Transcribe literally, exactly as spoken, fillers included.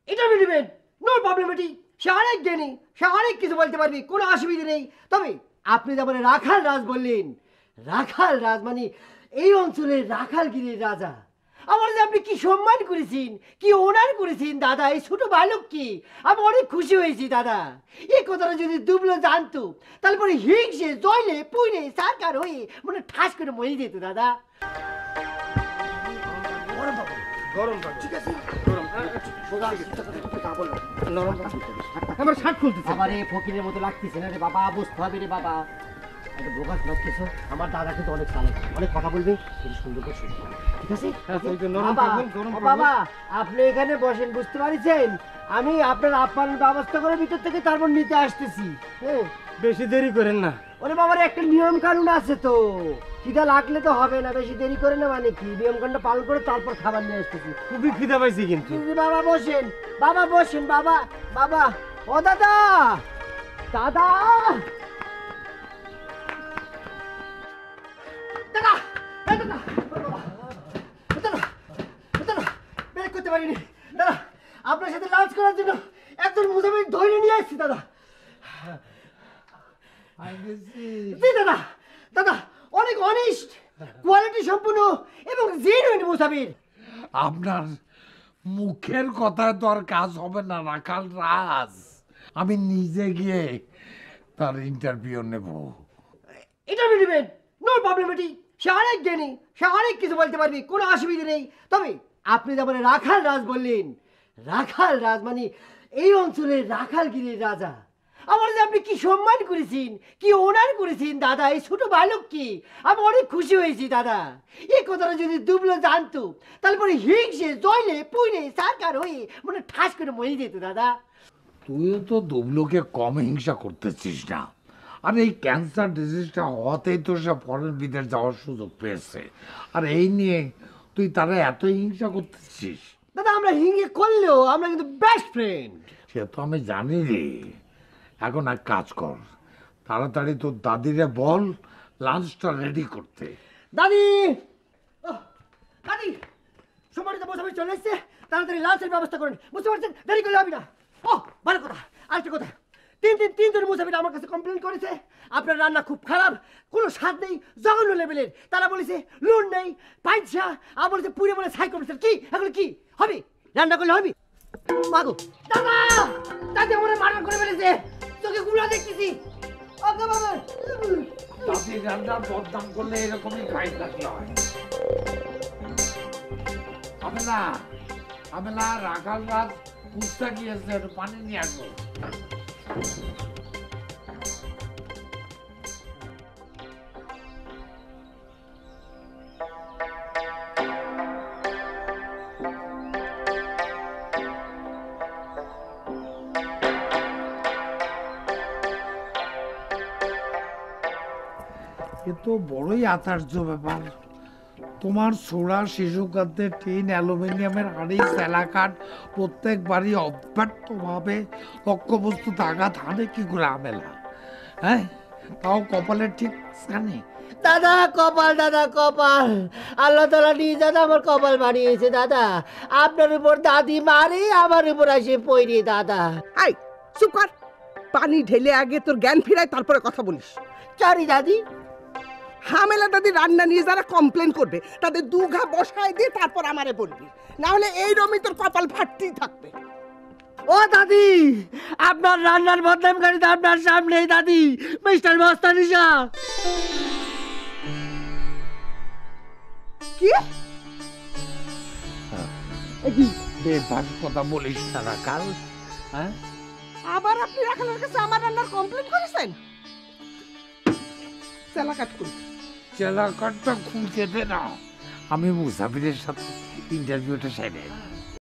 Interview নেবেন, no problem. এটি সে অনেক জ্ঞানী, সে অনেক কিছু বলতে পারবে, কোনো অসুবিধা নেই। তবে আপনি যেমন রাখাল রাজ বললেন, রাখাল রাজ মানে এই অঞ্চলের রাখালগিরির রাজা। আমার যে আপনি কি সম্মান করেছেন, কি ওনার করেছেন দাদা, এই ছোট বালককে আমি অনেক খুশি হয়েছি দাদা। এই কথাটা যদি দুবলো জানতো তারপরে হিংসে জয়লে পুইলে সরকার হয়ে মানে ঠাস করে মরে যেত দাদা। গরম পাবো, ঠিক আছে, আমার শার্ট খুলতেছে। আমার এই ফকিরের মতো লাগতেছে না রে বাবা, বুঝতে হবে রে বাবা। একটা বোকাস লাগতেছ, আমার দাদা কিন্তু অনেক চালাক, অনেক কথা বলবে, খুব সুন্দর করে শুনবে, ঠিক আছে? বাবা, ও বাবা আপনি এখানে বসেন, বুঝতে পারছেন? আমি আপনার আপ্যায়নের ব্যবস্থা করে ভিতর থেকে তারপর নিতে আসতেছি। হ্যাঁ, বেশি দেরি করেন না। ওরে বাবার একটা নিয়ম কানুন আছে তো, খিদা লাগলে তো হবে না, বেশি দেরি করে না মানে কি, নিয়ম কানুনটা পালন করে তারপর খাবার নিয়ে আসতেছি। খুবই খিদা পাইছি কিন্তু। বাবা বসেন, বাবা বসেন, বাবা বাবা। ও দাদা, দাদা দাদা, এই দাদা, ও বাবা, দাদা, দাদা, বের করতে পারিনি দাদা। আপনার সাথে লাঞ্চ করার জন্য একজন মুজাফির ধরে নিয়ে আসছি দাদা। জি দাদা, দাদা অনেক অনেস্ট, কোয়ালিটি সম্পূর্ণ এবং জেনুইন মুজাফির। আপনার মুখের কথায় তো আর কাজ হবে না রাখাল রাজ। আমি নিজে গিয়ে তার ইন্টারভিউ নেব। ইন্টারভিউ নেবেন, নো প্রবলেম। এটি সে অনেক জ্ঞানী, সে অনেক কিছু বলতে পারবে, কোনো অসুবিধা নেই। তবে আপনি যেমন রাখাল রাজ বললেন, রাখাল রাজ মানে এই অঞ্চলের রাখালগিরির রাজা। আমার যে আপনি কি সম্মান করেছেন, কি ওনার করেছেন দাদা, এই ছোট বালককে আমি অনেক খুশি হয়েছি দাদা। এই কথাটা যদি দুবলো জানতো তারপরে হিংসে জয়লে পুইলে সরকার হয়ে মানে ঠাস করে মরে যেত দাদা। তুইও তো দুবলোকে কম হিংসা করতেছিস না। আর এই ক্যান্সার ডিজিজটা হওয়াতেই তো সে ফরেন বিদেশ যাওয়ার সুযোগ পেয়েছে, আর এই নিয়ে তুই তারা এত হিংসা করতেছিস। দাদা আমরা হিংসে করলেও আমরা কিন্তু বেস্ট ফ্রেন্ড। সে তো আমি জানি রে। এখন এক কাজ কর, তাড়াতাড়ি তোর দাদিরে বল লাঞ্চটা রেডি করতে। দাদি, ওহ, দাদি সময়টা বসে চলে এসছে, তাড়াতাড়ি লাঞ্চের ব্যবস্থা করেন, বুঝতে পারছেন? দেরি করলে হবে না। ও ভালো কথা, আরেকটা কথা, তিন দিন তিন জন মুসাফির আমার কাছে কমপ্লেন করেছে আপনার রান্না খুব খারাপ, কোনো স্বাদ নেই, জঘন্য লেভেলের। তারা বলেছে লুন নেই, পাইছা, আর বলেছে পুড়ে বলে ছাই করেছে। কি এগুলো কি হবে? রান্না করলে হবে? মাগো দাদা, দাদি আমার মার্ডার করে ফেলেছে, তোকে গুলা দেখতেছি। ওকে বাবা, দাদি রান্নার বদনাম করলে এরকমই খাই থাকলে হয়। আমি না আমি না রাখাল রাজ পুস্তা গিয়েছে, একটু পানি নিয়ে আসবো। এ তো বড়ই আশ্চর্য ব্যাপার। তোমার ছোড়া শিশু খাদ্যের টিন, অ্যালুমিনিয়ামের হাঁড়ি, স্যালাকাট প্রত্যেক বাড়ি অব্যর্থভাবে লক্ষ্যবস্তুতে আঘাত হানে কি করে আমেলা? হ্যাঁ, তাও কপালের ঠিক স্থানে। দাদা কপাল, দাদা কপাল, আল্লাহ তাআলা নিজ দাদা আমার কপাল বানিয়েছে দাদা। আপনার উপর দাদি মারে, আমার উপর আসে পইরে দাদা। আই চুপ কর, পানি ঢেলে আগে তোর জ্ঞান ফিরায় তারপরে কথা বলিস। সরি দাদি। হামেলা দাদি রান্না নিয়ে যারা কমপ্লেন করবে তাদের দু ঘা বসায় দিয়ে তারপর আমারে বলবি, না হলে এই রমি তোর কপাল ফাটতেই থাকবে। ও দাদি, আপনার রান্নার বদনামকারী তো আপনার সামনেই দাদি, মিস্টার মস্তানি শাহ। কি কি বেফাস কথা বলিস না রাখাল? হ্যাঁ, আবার আপনি রাখালের কাছে আমার রান্নার কমপ্লেন করেছেন? চেলা কাট করি, চেলা কাটটা খুলতে দে না, আমি মুসাফিরের সাথে ইন্টারভিউটা সেরে